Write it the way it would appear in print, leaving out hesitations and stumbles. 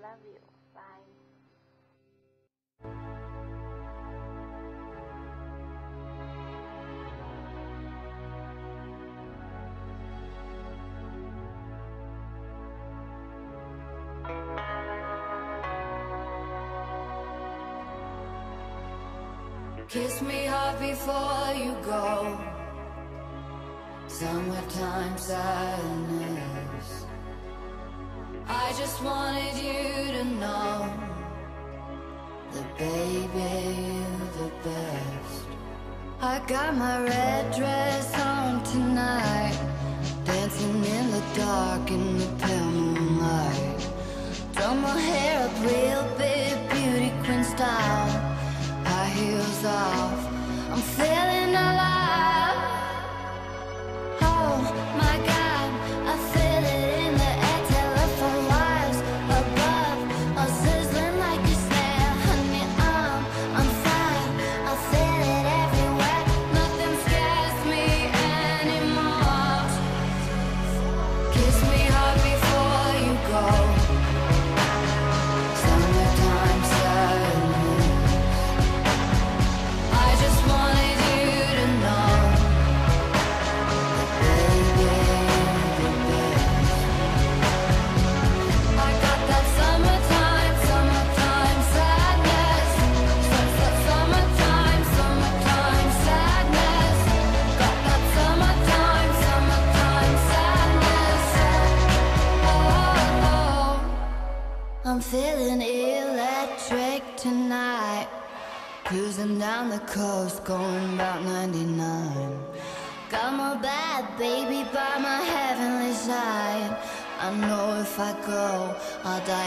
Love you. Bye. Kiss me hard before you go. Summertime sadness. I just wanted you to know that baby, you're the best. I got my red dress on tonight, dancing in the dark in the pale moonlight. Done my hair up real big, beauty queen style. High heels off, I'm feeling alive. Oh my God, I feel it in the air. Telephone wires above, all sizzling like a snare. Honey, I'm fine, I feel it everywhere. Nothing scares me anymore. Kiss me hard before you go. Summertime sadness. I just wanted you to know that baby, you're the best. I got that summertime sadness. Summertime sadness. Got that summertime sadness. Oh, I'm feeling electric tonight. Cruising down the coast, going about 99. Got my bad baby by my heavenly side. I know if I go, I'll die